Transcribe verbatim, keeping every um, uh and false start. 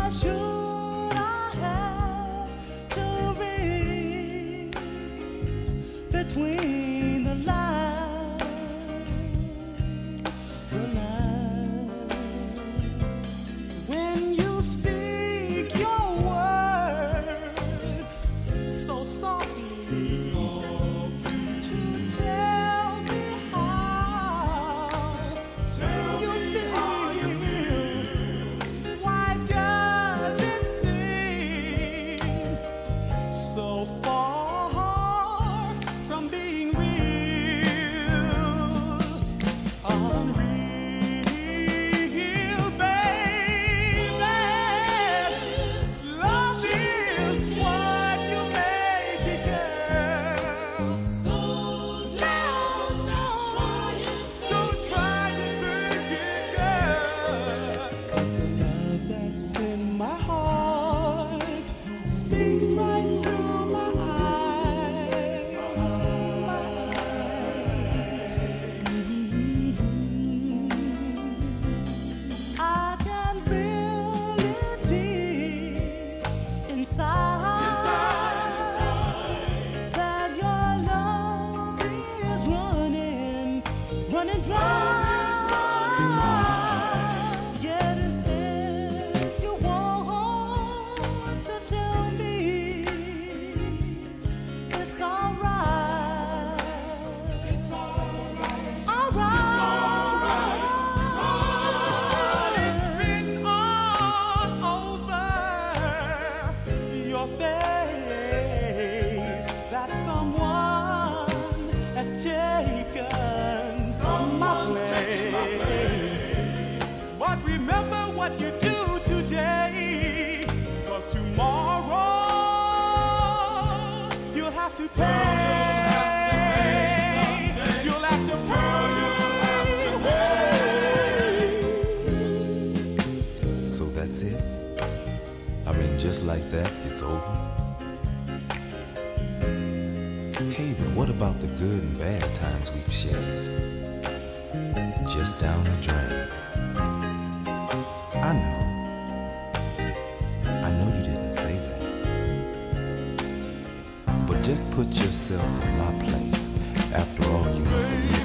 should I have to read between the lines, the lines? When you speak your words so softly, to tell me how Tell you me feel. how you feel. Why does it seem so far from being real, unreal, baby? Love is what you make it, girl. So down, don't try to break it, girl. 'Cause the love that's in my heart speaks right through my eyes, my eyes. Mhm. I can feel it deep inside, that your love is running, running dry. Yet instead you want to tell me it's alright. It's alright. Alright. It's alright. It's written all over your face that someone has taken my Someone's taken my place. But remember what you do today, 'cause tomorrow you'll have to pay. You'll have to pay. So that's it? I mean, just like that, it's over? Hey, but what about the good and bad times we've shared? Just down the drain. I know. I know you didn't say that. But just put yourself in my place. After all, you must have